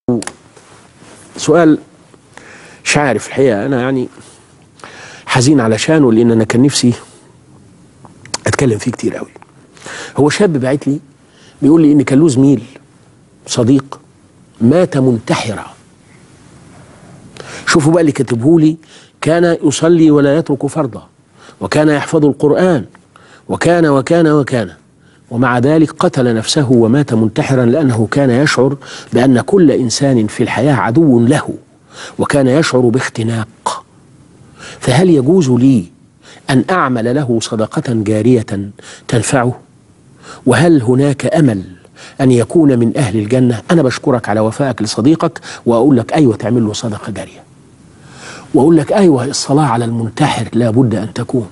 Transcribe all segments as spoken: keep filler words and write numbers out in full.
سؤال مش عارف الحقيقة، أنا يعني حزين علشانه، لأن أنا كان نفسي أتكلم فيه كتير قوي. هو شاب باعت لي بيقول لي إن كان له زميل صديق مات منتحرا. شوفوا بقى اللي كاتبه لي: كان يصلي ولا يترك فرضا، وكان يحفظ القرآن، وكان وكان وكان ومع ذلك قتل نفسه ومات منتحرا، لأنه كان يشعر بأن كل إنسان في الحياة عدو له، وكان يشعر باختناق. فهل يجوز لي أن أعمل له صدقة جارية تنفعه؟ وهل هناك أمل أن يكون من أهل الجنة؟ أنا بشكرك على وفائك لصديقك، وأقول لك أيوة تعمل له صدقة جارية، وأقول لك أيوة الصلاة على المنتحر لا بد أن تكون،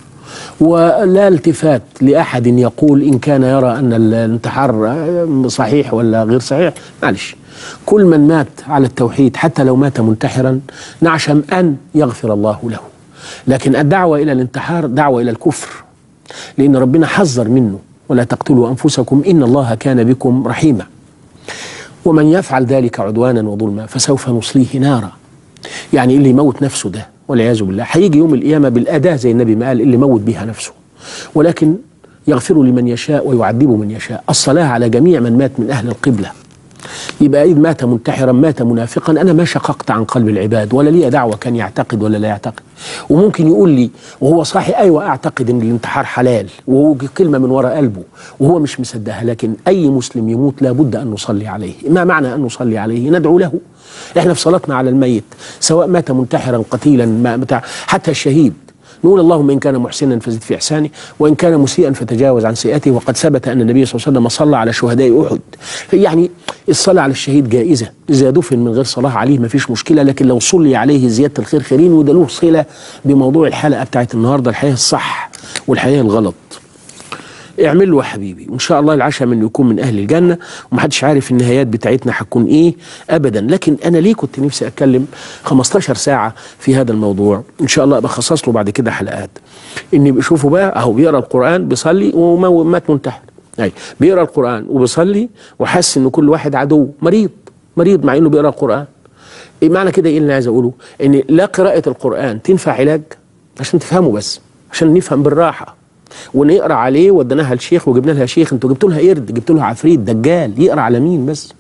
ولا التفات لأحد يقول إن كان يرى أن الانتحار صحيح ولا غير صحيح. معلش، كل من مات على التوحيد حتى لو مات منتحرا نعشم أن يغفر الله له، لكن الدعوة إلى الانتحار دعوة إلى الكفر، لأن ربنا حذر منه: ولا تقتلوا أنفسكم إن الله كان بكم رحيما، ومن يفعل ذلك عدوانا وظلما فسوف نصليه نارا. يعني اللي يموت نفسه ده والعياذ بالله هيجي يوم القيامة بالأداة زي النبي ما قال: اللي موت بها نفسه. ولكن يغفر لمن يشاء ويعذب من يشاء. الصلاة على جميع من مات من أهل القبلة. يبقى إذ مات منتحرا مات منافقا، أنا ما شققت عن قلب العباد، ولا لي دعوة كان يعتقد ولا لا يعتقد. وممكن يقول لي وهو صاحي: أيوة أعتقد أن الانتحار حلال، وهو كلمة من وراء قلبه وهو مش مصدقها. لكن أي مسلم يموت لابد أن نصلي عليه. ما معنى أن نصلي عليه؟ ندعو له. إحنا في صلاتنا على الميت سواء مات منتحرا قتيلا ما بتاع، حتى الشهيد نقول: اللهم إن كان محسنا فزد في إحسانه، وإن كان مسيئا فتجاوز عن سيئته. وقد ثبت أن النبي صلى الله عليه وسلم صلى على شهداء أحد. يعني الصلاة على الشهيد جائزة، إذا دفن من غير صلاة عليه ما فيش مشكلة، لكن لو صلي عليه زيادة الخير خيرين. وده له صلة بموضوع الحلقة بتاعت النهاردة: الحياة الصح والحياة الغلط. اعمل له يا حبيبي، وإن شاء الله العشاء من يكون من أهل الجنة، ومحدش عارف النهايات بتاعتنا هتكون إيه أبدا. لكن أنا ليه كنت نفسي أتكلم خمستاشر ساعة في هذا الموضوع؟ إن شاء الله بخصص له بعد كده حلقات. إني بشوفه بقى أهو بيقرأ القرآن بيصلي ومات منتحر، أي بيقرأ القرآن وبيصلي وحس إن كل واحد عدو، مريض مريض مع إنه بيقرأ القرآن. إيه معنى كده؟ إيه اللي عايز أقوله؟ إن لا قراءة القرآن تنفع علاج، عشان تفهموا بس، عشان نفهم بالراحة ونقرا عليه. وديناها لشيخ وجبنا لها شيخ، انتوا جبتوا لها قرد، جبتوا لها عفريت دجال يقرا على مين بس؟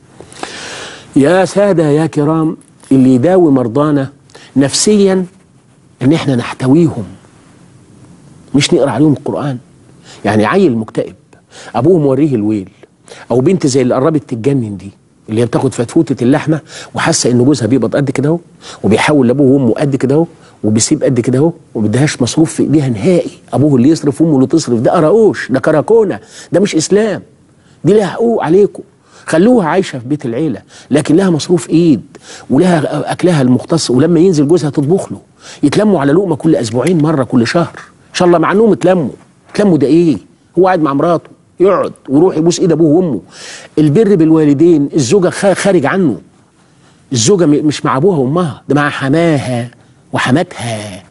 يا ساده يا كرام، اللي يداوي مرضانا نفسيا ان احنا نحتويهم، مش نقرا عليهم القران. يعني عيل مكتئب ابوه موريه الويل، او بنت زي اللي قربت تتجنن دي، اللي هي بتاخد فتفوته اللحمه وحاسه ان جوزها بيقبض قد كده اهو، وبيحول لابوه وامه قد كده اهو، وبيسيب قد كده اهو، وما بدهاش مصروف في ايديها نهائي. ابوه اللي يصرف وامه اللي تصرف. ده قراقوش، ده كراكونه، ده مش اسلام. دي لها حقوق عليكم، خلوها عايشه في بيت العيله، لكن لها مصروف ايد ولها اكلها المختص. ولما ينزل جوزها تطبخ له، يتلموا على لقمه كل اسبوعين مره كل شهر ان شاء الله، مع انهم اتلموا. اتلموا ده ايه؟ هو قاعد مع مراته يقعد ويروح يبوس ايد ابوه وامه. البر بالوالدين، الزوجه خارج عنه، الزوجه مش مع ابوها وامها، ده مع حماها وحماتها.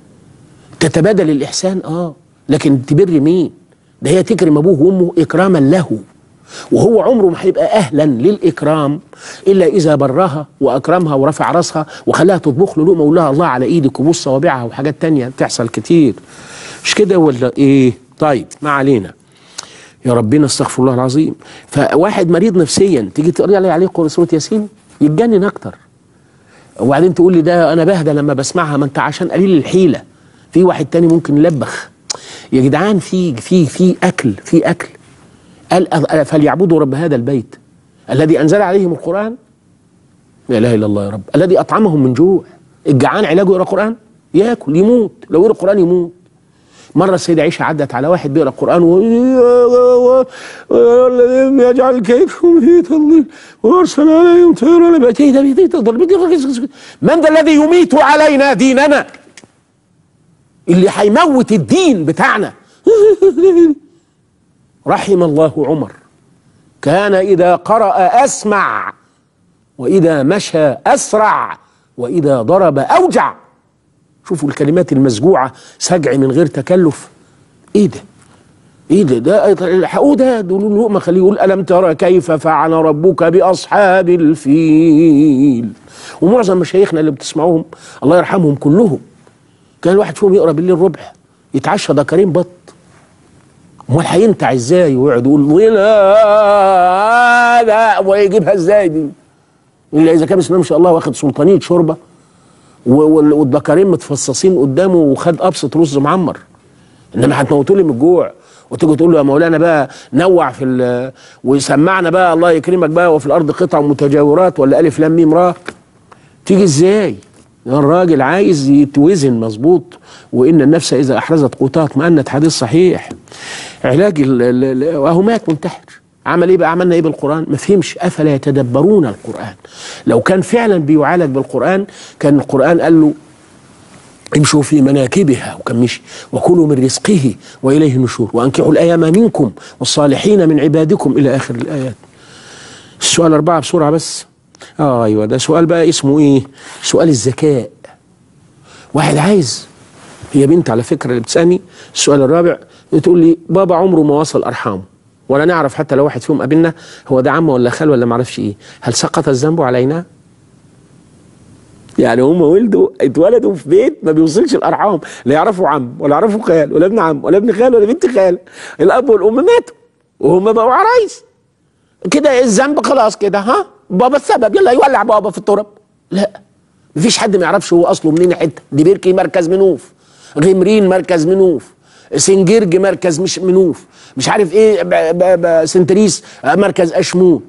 تتبادل الإحسان اه، لكن تبر مين؟ ده هي تكرم أبوه وأمه إكراما له، وهو عمره ما هيبقى أهلا للإكرام إلا إذا برها وأكرمها ورفع راسها وخلاها تطبخ له لقمة ويقول لها الله على إيدك وبص صوابعها وحاجات تانية بتحصل كتير. مش كده ولا إيه؟ طيب ما علينا، يا ربنا استغفر الله العظيم. فواحد مريض نفسيا تيجي تقري عليه عليه سورة ياسين يتجنن أكتر، وبعدين تقول لي ده أنا بهدى لما بسمعها. ما أنت عشان قليل الحيلة. في واحد تاني ممكن يلبخ. يا جدعان في في في اكل في اكل قال فليعبدوا رب هذا البيت الذي انزل عليهم القران. لا اله الا الله يا رب، الذي اطعمهم من جوع. الجعان علاجه يقرا قران؟ ياكل يموت، لو يقرا قران يموت. مره السيده عائشه عدت على واحد بيقرا قران الذي يجعل كيدهم في تضليل وارسل عليهم طيرا من ذا الذي يميت علينا ديننا؟ اللي هيموت الدين بتاعنا. رحم الله عمر، كان إذا قرأ أسمع، وإذا مشى أسرع، وإذا ضرب أوجع. شوفوا الكلمات المسجوعة، سجع من غير تكلف. إيه ده؟ ايه ده؟ ده الحقوه ده، دول لقمه خليه يقول الم ترى كيف فعل ربك باصحاب الفيل. ومعظم مشايخنا اللي بتسمعوهم الله يرحمهم كلهم كان الواحد فيهم يقرا بالليل ربع يتعشى دكارين بط. امال هينتع ازاي ويقعد يقول لا ويجيبها ازاي دي؟ الا اذا كان بسم الله ما شاء الله واخد سلطانيه شوربه والدكارين متفصصين قدامه وخد ابسط رز معمر. انما هتموتوا لي من الجوع وتيجوا تقول له يا مولانا بقى نوع في ال ويسمعنا بقى الله يكرمك بقى وفي الارض قطع متجاورات ولا الف لام ميم را. تيجي ازاي؟ الراجل عايز يتوزن مظبوط، وان النفس اذا احرزت قوتها اطمأنت، حديث صحيح. علاج وهو مات منتحر. عمل ايه بقى؟ عملنا ايه بالقران؟ ما فهمش. افلا يتدبرون القران؟ لو كان فعلا بيعالج بالقران كان القران قال له امشوا في مناكبها، وكان مشي، وكلوا من رزقه واليه النشور وانكحوا الايام منكم والصالحين من عبادكم الى اخر الايات. السؤال اربعه بسرعه بس. اه ايوه ده سؤال بقى اسمه ايه؟ سؤال الذكاء. واحد عايز، هي بنت على فكره اللي بتسالني السؤال الرابع، بتقول لي بابا عمره ما وصل ارحامه ولا نعرف حتى لو واحد فيهم قابلنا هو ده عم ولا خال ولا ما اعرفش ايه، هل سقط الذنب علينا؟ يعني هم ولدوا اتولدوا في بيت ما بيوصلش الارحام، لا يعرفوا عم ولا يعرفوا خال ولا ابن عم ولا ابن خال ولا بنت خال، الاب والام ماتوا وهم بقوا عرايس. كده ايه الذنب؟ خلاص كده ها بابا السبب، يلا يولع بابا في التراب. لا، مفيش حد ما يعرفش هو اصله منين. حته دي بيركي مركز منوف، غمرين مركز منوف، سنجرج مركز مش منوف، مش عارف ايه ب ب ب سنتريس مركز اشمون،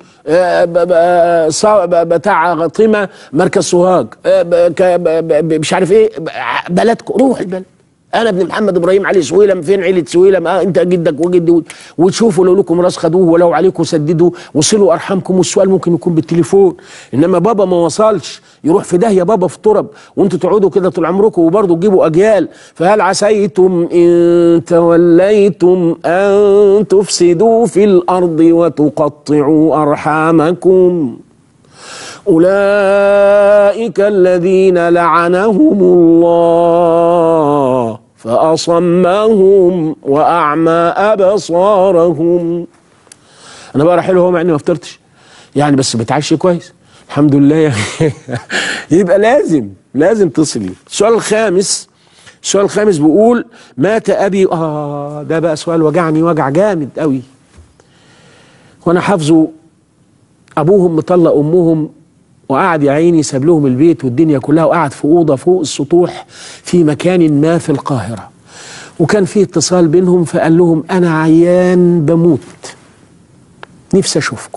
بتاع طيمه مركز سوهاج، مش عارف ايه بلدكم. روح البلد. انا ابن محمد ابراهيم علي سويلم، فين عيله سويلم؟ اه انت جدك وجدي، وتشوفوا لو لكم راس خدوه ولو عليكم سددوا، وصلوا ارحامكم. والسؤال ممكن يكون بالتليفون، انما بابا ما وصلش يروح في داهيه بابا في التراب، وانتوا تقعدوا كده طول عمركم وبرضه تجيبوا اجيال. فهل عسيتم ان توليتم ان تفسدوا في الارض وتقطعوا ارحامكم؟ أولئك الذين لعنهم الله فأصمهم وأعمى أبصارهم. أنا بقرا حلو هو مع إني ما فطرتش يعني، بس بتعشي كويس الحمد لله يعني. يبقى لازم لازم تصلي. السؤال الخامس، السؤال الخامس بيقول مات أبي. آه ده بقى سؤال وجعني وجع جامد قوي، وأنا حافظه. أبوهم مطلق أمهم وقعد يا عيني ساب لهم البيت والدنيا كلها، وقعد في أوضة فوق السطوح في مكان ما في القاهرة، وكان في اتصال بينهم، فقال لهم أنا عيان بموت نفسي أشوفكم.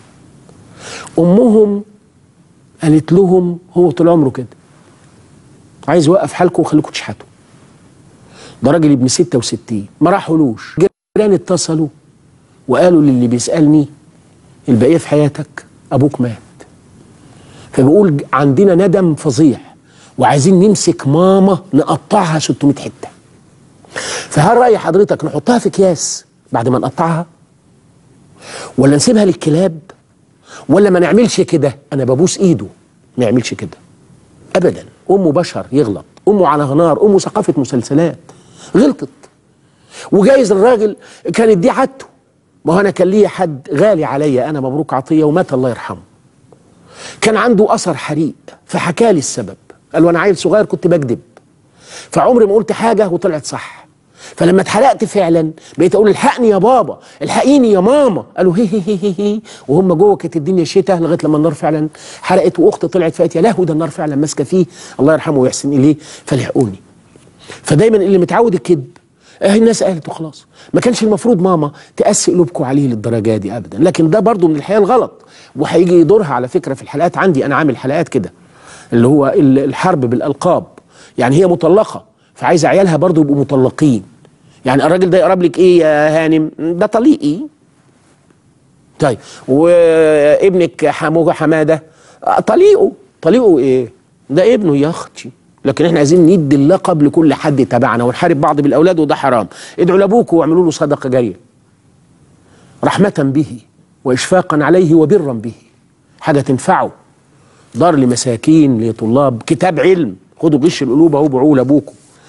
أمهم قالت لهم هو طول عمره كده عايز يوقف حالكم وخليكم تشحتوا. ده راجل ابن ستة وستين ما راحولوش. جيران اتصلوا وقالوا للي بيسألني البقية في حياتك أبوك مات. فبيقول عندنا ندم فظيع وعايزين نمسك ماما نقطعها ستمائة حتة. فهل رأي حضرتك نحطها في أكياس بعد ما نقطعها، ولا نسيبها للكلاب، ولا ما نعملش كده؟ أنا ببوس إيده ما يعملش كده أبدا. أمه بشر يغلط، أمه على غنار، أمه ثقافة مسلسلات، غلطت. وجايز الراجل كانت دي عادته. ما هو أنا كان ليا حد غالي عليا أنا، مبروك عطية، ومات الله يرحمه. كان عنده أثر حريق فحكى لي السبب. قال وأنا عيل صغير كنت بكذب، فعمري ما قلت حاجة وطلعت صح. فلما اتحرقت فعلا بقيت أقول الحقني يا بابا، الحقيني يا ماما. قالوا هي هي هي هي وهم جوه. كانت الدنيا شتاء لغاية لما النار فعلا حرقت، وأختي طلعت فقالت يا لهوي ده النار فعلا ماسكة فيه، الله يرحمه ويحسن إليه، فلحقوني. فدايما اللي متعود الكذب اه الناس قالت وخلاص. ما كانش المفروض ماما تقسي قلوبكم عليه للدرجه دي ابدا، لكن ده برضو من الحياه الغلط، وهيجي يدورها على فكره في الحلقات عندي. انا عامل حلقات كده اللي هو الحرب بالالقاب. يعني هي مطلقه فعايزه عيالها برضو يبقوا مطلقين. يعني الراجل ده يقرب لك ايه يا هانم؟ ده طليقي. طيب وابنك حموجه حماده طليقه. طليقه ايه؟ ده ابنه يا اختي. لكن احنا عايزين ندي اللقب لكل حد تبعنا ونحارب بعض بالاولاد، وده حرام. ادعوا لابوكم واعملوا له صدقه جاريه رحمه به واشفاقا عليه وبرا به، حاجه تنفعه. دار لمساكين، لطلاب، كتاب علم، خدوا غش القلوب اهو بيعوه لابوكم.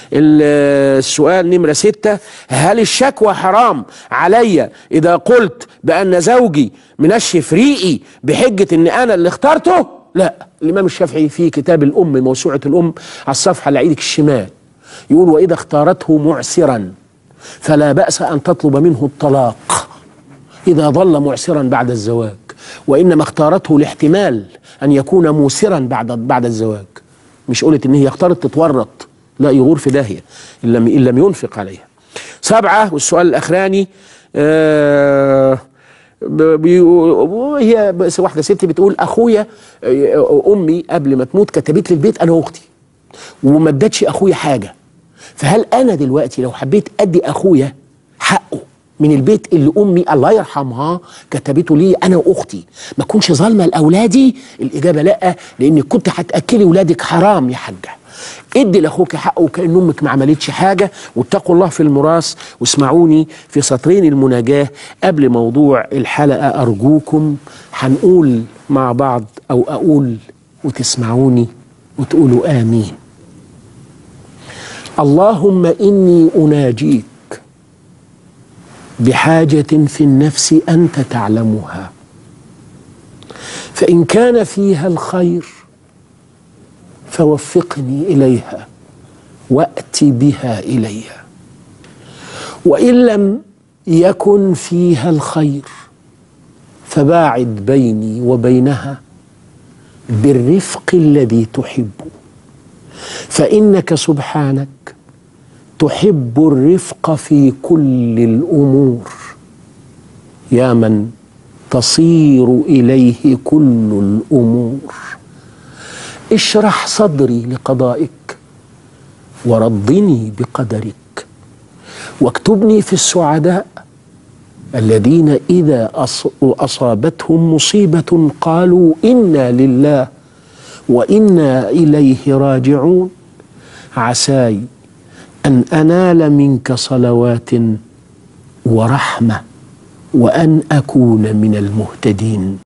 السؤال نمرة ستة: هل الشكوى حرام علي إذا قلت بأن زوجي منشف ريقي بحجة إن أنا اللي اخترته؟ لا. الإمام الشافعي في كتاب الأم، موسوعة الأم، على الصفحة اللي على إيدك الشمال، يقول: وإذا اختارته معسرا فلا بأس أن تطلب منه الطلاق إذا ظل معسرا بعد الزواج، وإنما اختارته لاحتمال أن يكون موسرا بعد بعد الزواج. مش قلت إن هي اختارت تتورط، لا، يغور في داهية إن لم إن لم ينفق عليها. سبعة، والسؤال الأخراني، آه هي واحدة ست بتقول: أخويا أمي قبل ما تموت كتبت لي البيت أنا وأختي وما ادتش أخويا حاجة، فهل أنا دلوقتي لو حبيت أدي أخويا حقه من البيت اللي أمي الله يرحمها كتبته لي أنا وأختي ما كنش ظالمة لأولادي؟ الإجابة لأ، لأنك كنت هتأكلي ولادك حرام يا حاجة. ادي لاخوك حقه كأن امك ما عملتش حاجه. واتقوا الله في الميراث. واسمعوني في سطرين المناجاه قبل موضوع الحلقه ارجوكم، هنقول مع بعض او اقول وتسمعوني وتقولوا امين. اللهم اني اناجيك بحاجه في النفس انت تعلمها، فان كان فيها الخير فوفقني إليها وأت بها إلي، وإن لم يكن فيها الخير فباعد بيني وبينها بالرفق الذي تحب، فإنك سبحانك تحب الرفق في كل الأمور، يا من تصير إليه كل الأمور. اشرح صدري لقضائك ورضني بقدرك، واكتبني في السعداء الذين إذا أصابتهم مصيبة قالوا إنا لله وإنا إليه راجعون. عساي أن أنال منك صلوات ورحمة وأن أكون من المهتدين.